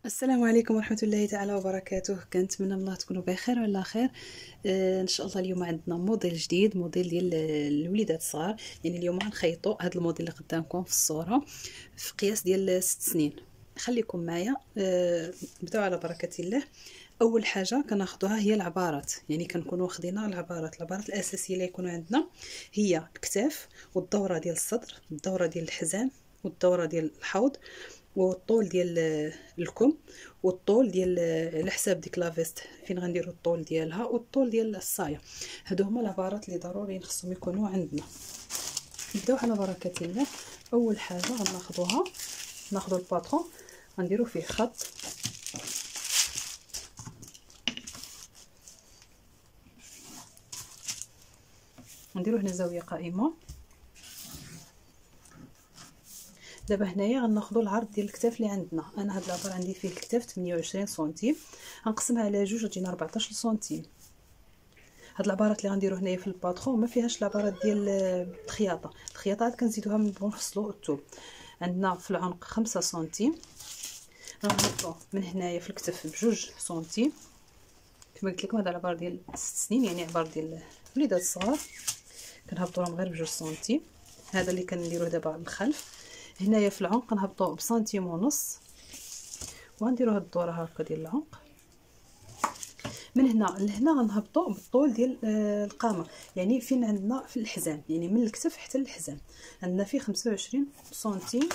السلام عليكم ورحمة الله تعالى وبركاته. كنتمنى من الله تكونوا بخير وعلى خير. ان شاء الله اليوم عندنا موديل جديد، موديل ديال الوليدات الصغار. يعني اليوم غنخيطوا هذا الموديل اللي قدامكم في الصورة في قياس ديال 6 سنين. خليكم معايا. نبداو على بركة الله. اول حاجه كناخذوها هي العبارات، يعني كنكونوا واخدين العبارات الاساسيه اللي يكونوا عندنا هي الكتاف والدوره ديال الصدر، الدوره ديال الحزام، والدوره ديال الحوض، والطول ديال الكم، والطول ديال على حساب ديك لافيست فين غنديروا الطول ديالها، والطول ديال الصايه. هادو هما العبارات اللي ضروري خصهم يكونوا عندنا. نبداو على بركه الله. اول حاجه غناخذوها، ناخذوا الباترون غنديروا فيه خط، نديرو هنا زاويه قائمه. دابا هنايا غناخذوا العرض ديال الكتاف اللي عندنا. انا هاد العبار عندي فيه الكتاف 28 سنتيم، غنقسمها على جوج تجينا 14 سنتيم. هاد العبارات اللي غنديرو هنايا في الباترون ما فيهاش العبارات ديال الخياطه. الخياطه عاد كنزيدوها من نفصلوا الثوب. عندنا في العنق 5 سنتيم، غنهبطوا من هنايا في الكتف بجوج سنتيم. كما قلت لكم هاد العبار ديال 6 سنين، يعني عبار ديال الوليدات الصغار، كنهبطوا لهم غير بجوج سنتيم. هذا اللي كنديروه دابا على الخلف. هنايا في العنق نهبطوا بسنتيم ونص، وغنديروا هاد الدوره هكا ديال العنق. من هنا لهنا غنهبطوا بالطول ديال القامه، يعني فين عندنا في الحزام، يعني من الكتف حتى للحزام عندنا فيه 25 سنتيم.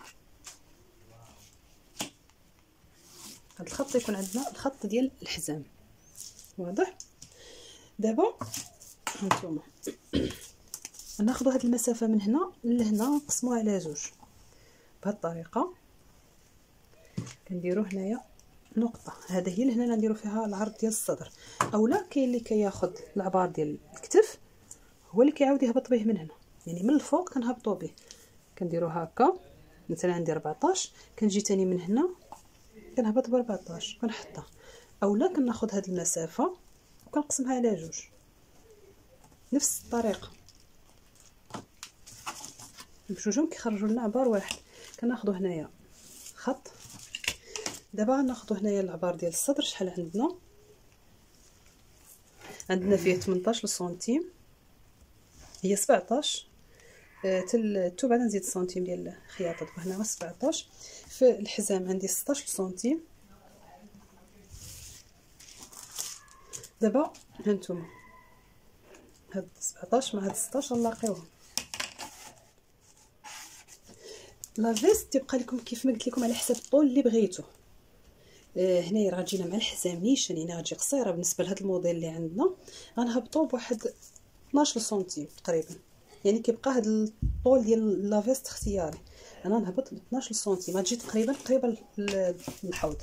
هاد الخط يكون عندنا الخط ديال الحزام، واضح؟ دابا هانتوما ناخذوا هاد المسافه من هنا لهنا نقسموها على جوج بهاد الطريقه. كنديروا هنايا نقطه، هذا هي اللي هنا نديروا فيها العرض ديال الصدر. اولا كاين اللي كياخذ العبار ديال الكتف هو اللي كيعاود يهبط به من هنا، يعني من الفوق كنهبطوا به. كنديروا هكا، مثلا عندي 14، كنجي تاني من هنا كنهبط ب 14 كنحطها. اولا كناخذ هاد المسافه وكنقسمها على جوج نفس الطريقه، بجوجهم كيخرجوا لنا عبار واحد. كناخذوا هنايا خط. دابا غناخذوا هنايا العبار ديال الصدر. شحال عندنا فيه 18 سنتيم، هي 17 تل بعد نزيد سنتيم ديال الخياطه. دابا هنا 17. في الحزام عندي 16 سنتيم. دابا هانتوما هاد 17 مع هاد 16 نلاقيوهم. لا فيست تبقى لكم كيف ما قلت لكم على حسب الطول اللي بغيتو. هنايا راه تجينا مع الحزام نيشان، يعني غتجي قصيره بالنسبه لهاد الموديل اللي عندنا. غنهبطوا بواحد 12 سنتيم تقريبا، يعني كيبقى هاد الطول ديال لا فيست اختياري. انا نهبط ب 12 سنتيم، غتجي تقريبا قريبه للحوض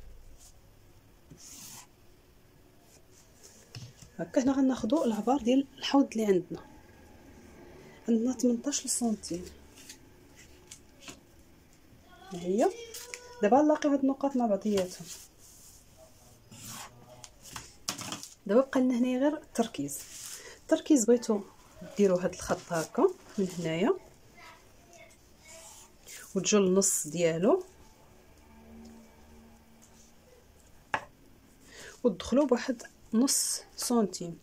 هكا. هنا غناخذوا العبار ديال الحوض اللي عندنا 18 سنتيم. هي دابا نلاقيو هاد النقاط مع بعضياتهم. دابا بقى لنا هنايا غير التركيز. بغيتو ديروا هاد الخط هكا من هنايا وتجوا للنص ديالو وتدخلوا بواحد نص سنتيم،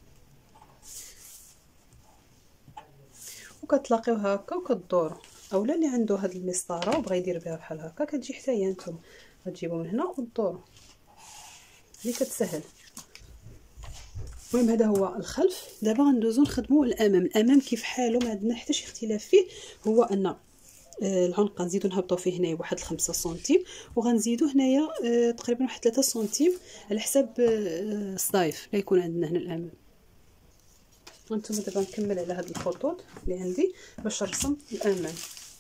وكتلاقيو هكا وكدوروا. اولا اللي عنده هاد المسطره وبغى يدير بها بحال هكا كتجي حتى هي نتوما غتجيبوا من هنا وتدوروا، اللي كتسهل. المهم هذا هو الخلف. دابا غندوزو نخدموا الامام كيف حالو، ما عندنا حتى شي اختلاف فيه. هو ان العنق غنزيدو نهبطوا فيه هنايا واحد 5 سنتيم، وغنزيدو هنايا تقريبا واحد 3 سنتيم على حساب الصدايف اللي يكون عندنا هنا الامام. وانتم دابا نكمل على هاد الخطوط اللي عندي باش نرسم الامام.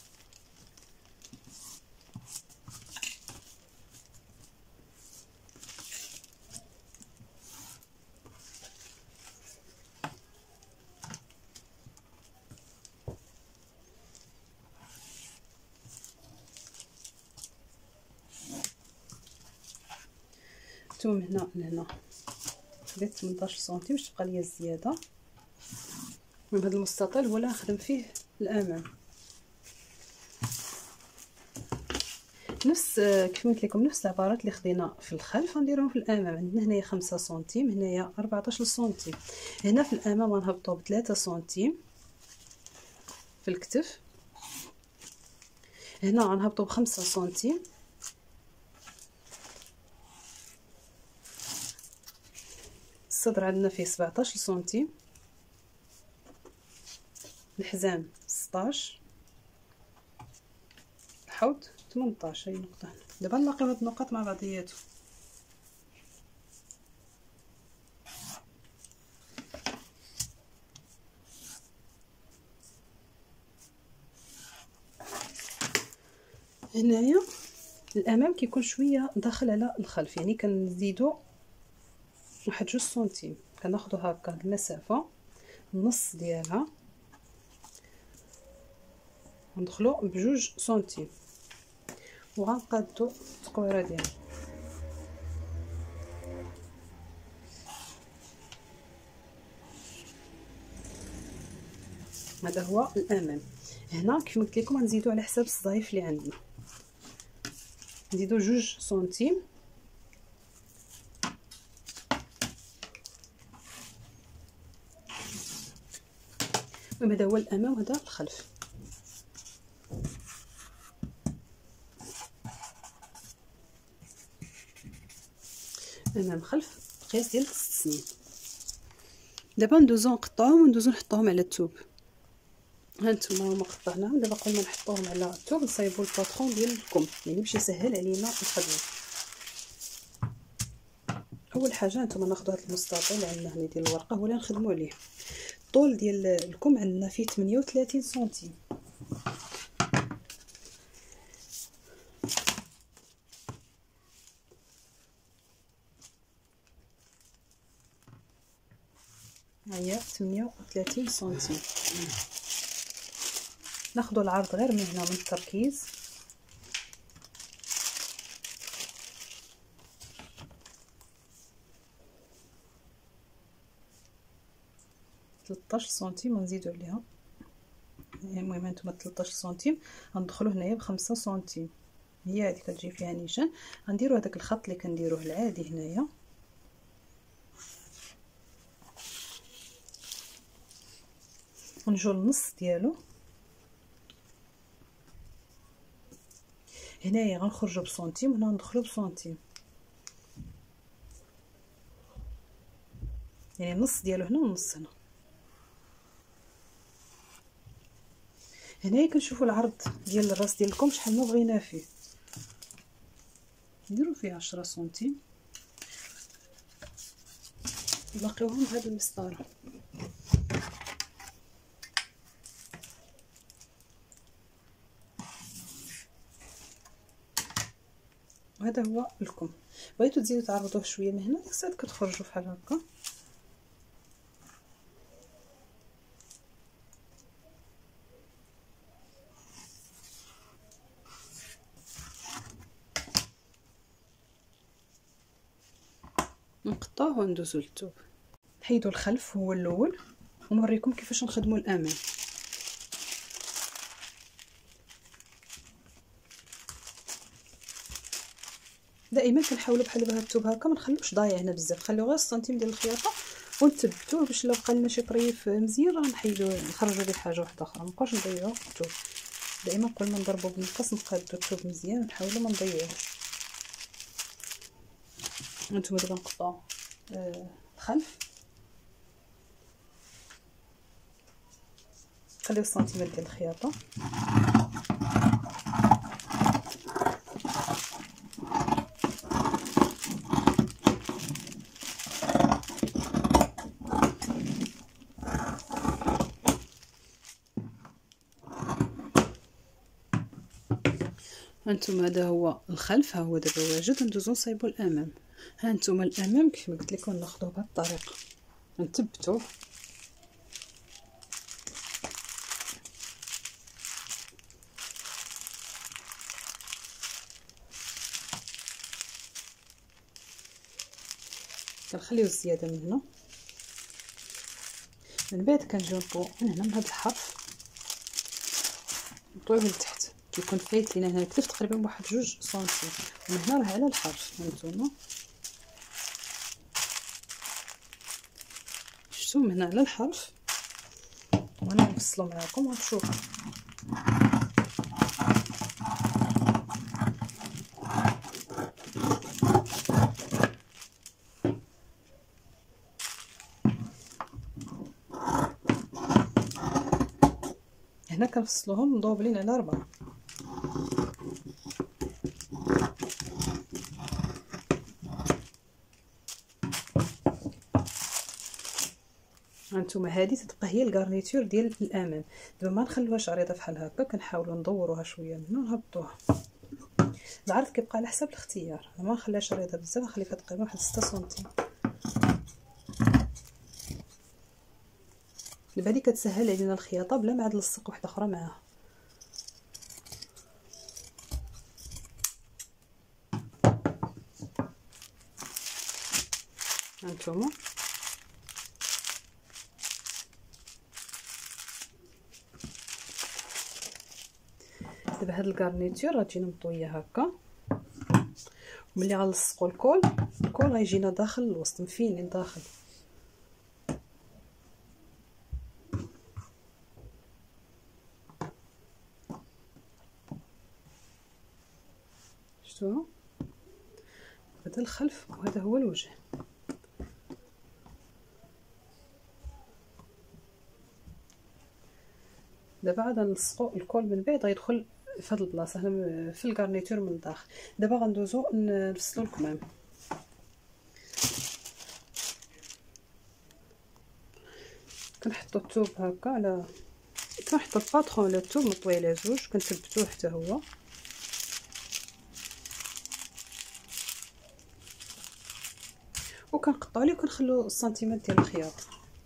من هنا لهنا خديت 18 سنتيم باش تبقى ليا الزياده. من هذا المستطيل هو اللي غنخدم فيه الامام. نفس كيف قلت لكم نفس العبارات اللي خدينا في الخلف غنديروهم في الامام. عندنا هنايا 5 سنتيم، هنايا 14 سنتيم. هنا في الامام غنهبطوا ب3 سنتيم في الكتف، هنا غنهبطوا ب5 سنتيم، الصدر عندنا فيه 17 سنتيم، الحزام 16، الحوض 18. هي نقطة. دابا نلاقيو هاد النقط مع بعضياتهم. هنايا الامام كيكون شويه داخل على الخلف، يعني كنزيدو واحد 2 سنتيم، كناخدو هكا المسافه النص ديالها ندخلو بجوج سنتيم وغنقادو التقويره ديالنا. هذا هو الامام. هنا كيف قلت لكم غنزيدو على حساب الصدايف اللي عندنا، نزيدو 2 سنتيم هذا هو الامام وهذا الخلف. امام خلف قياس ديال 6 سنين. دابا ندوزو نقطعوهم وندوزو نحطوهم على الثوب. هانتوما هما قطعناهم. دابا قبل ما نحطوهم على الثوب نصايبو الباطرون ديال الكم، يعني باش يسهل علينا الخدمه. اول حاجه هانتوما ناخذ هذا المستطيل عندنا هنا ديال الورقه هو اللي نخدموا عليه. الطول ديال الكم عندنا فيه 38 سنتيم. هيا 38 سنتيم. ناخذ العرض غير من هنا من التركيز، تلطاش سنتيم ونزيدو عليها. المهم هانتوما 13 سنتيم غندخلو هنايا ب5 سنتيم، هي هذه كتجي فيها نيشان. غنديرو هذاك الخط اللي كنديروه العادي هنايا، ونجو النص ديالو هنايا غنخرجوا بسنتيم وهنا ندخلوا بسنتيم، يعني النص ديالو هنا والنص هنا. هنايا كنشوفوا العرض ديال الراس ديالكم شحال ما بغينا فيه، نديرو فيه 10 سنتيم نلاقيوهم بهذه المسطره. وهذا هو الكم. بغيتو تزيدو تعرضوه شويه من هنا، ديك الساعه كتخرجوا بحال هكا. نقطعوه وندوزو للثوب. نحيدو الخلف هو الاول ونوريكم كيفاش نخدموا الامام. دائما كنحاولوا بحال بهذا الثوب هكا ما نخلوش ضايع هنا بزاف، نخليو غير السنتيم ديال الخياطه ونثبتوه باش لو بقى لنا شي طريف مزيان راه نحيدوه نخرجوا به حاجه واحده اخرى، ما نبقاوش نضيعوا الثوب. دائما قبل ما نضربوا بالمقص نقادو الثوب مزيان ونحاولوا ما نضيعوش. هانتوما دابا نقطعوا الخلف، خليو السنتيمات ديال الخياطه. هانتوما هذا هو الخلف، ها هو دابا واجد. ندوزو نصايبو الامام. هانتوما الامام كيف ما قلت لكم ناخذوه بهذه الطريقه، نثبتوه كنخليو الزياده من هنا، من بعد كنجيو نطوو من هنا من هذا الحرف نطويوه لتحت كيكون فايت لينا هنا الكتف تقريبا بواحد 2 سنتيم، ومن هنا راه على الحرف هانتوما شفتوا من هنا على الحرف. وانا نفصلو معاكم غتشوفوا. هنا كنفصلوهم مضوبلين على 4. هانتوما هذه تتبقى هي الغارنيتور ديال الامام. دابا ما نخلوهاش عريضه بحال هكا، كنحاولوا ندوروها شويه من هنا ونهبطوها. العرض كيبقى على حسب الاختيار، ما نخليهاش عريضه بزاف، نخليها تقريبا واحد 6 سنتيم. دابا هذه كتسهل علينا الخياطه بلا ما عاد نلصق وحده اخرى معاها. هانتوما دابا هاد الغارنيتور غتجينا مطويه هكا، وملي غنلصقوا الكول غيجينا داخل الوسط مفينين داخل. شفتوا هذا الخلف وهذا هو الوجه. دابا عاد نلصقوا الكول من بعد غيدخل في هاد البلاصه هنا في الغارنيتور من الداخل. دابا غندوزو نفصلوا الكمام. كنحطوا الثوب هكا على كنحطوا الباترون على الثوب مطوي على زوج، كنثبتوه حتى هو. وكنقطعوا عليه وكنخلو السنتيمات ديال الخياطه.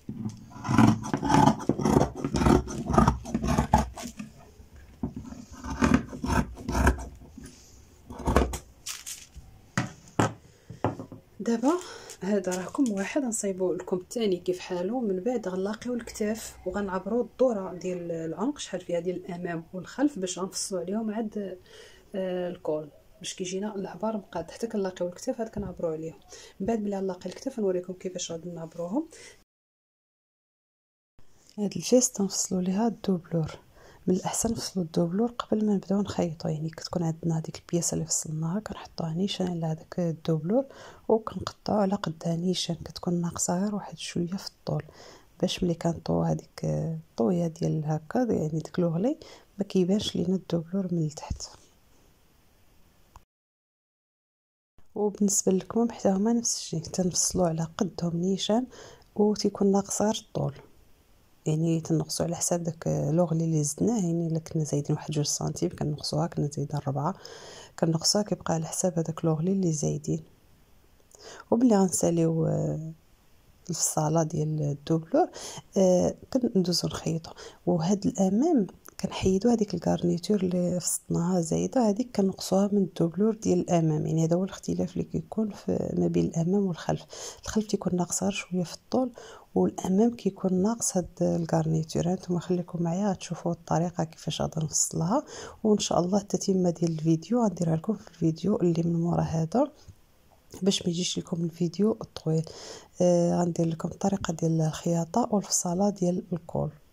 دابا هذا راكم واحد غنصايبوا لكم الثاني كيف حالو، من بعد غنلاقيو الكتاف وغنعبروا الدوره ديال العنق شحال فيها ديال الامام والخلف باش غنفصلوا عليهم عاد الكول باش كيجينا العبار مقاد. حتى كنلاقيو الكتاف عاد كنعبروا عليهم. من بعد ملي غنلاقي الكتاف نوريكم كيفاش غادي نعبروهم. هاد الجيست نفصلوا ليها الدوبلور. من الاحسن نفصلوا الدوبلور قبل ما نبداو نخيطوا، يعني كتكون عندنا هذيك البياسه اللي فصلناها كنحطوها نيشان على هذاك الدوبلور وكنقطعوا على قدها نيشان، كتكون ناقصه غير واحد شويه في الطول باش ملي كنطوو هذيك الطويه ديال هكا يعني ديك لوغلي ما كيبانش لينا الدوبلور من التحت. وبالنسبه للكمام حتى هما نفس الشيء، تنفصلوا على قدهم نيشان وتيكون ناقص غير الطول، يعني تنقصوا على حساب داك لوغلي اللي زدناه. يعني الا كنا زايدين واحد 2 سنتيم كنقصوها، كنا زايدين 4 كنقصوها، كيبقى على حساب هذاك لوغلي اللي زايدين. وبلي غنساليو الفصاله ديال الدوبلور كندوزو نخيطو. وهاد الامام كنحيدو هذيك الغارنيتور اللي فصلناها زايده، هذيك كنقصوها من الدوبلور ديال الامام. يعني هذا هو الاختلاف اللي كيكون ما بين الامام والخلف. الخلف تيكون ناقص غير شويه في الطول والامام كيكون ناقص هاد الغارنيتور. نتوما خليكم معايا غتشوفوا الطريقه كيفاش غادي نفصلها، وان شاء الله التتمه ديال الفيديو غنديرها لكم في الفيديو اللي من مورا هذا باش ما يجيش لكم الفيديو الطويل. غندير لكم الطريقه ديال الخياطه والفصاله ديال الكول.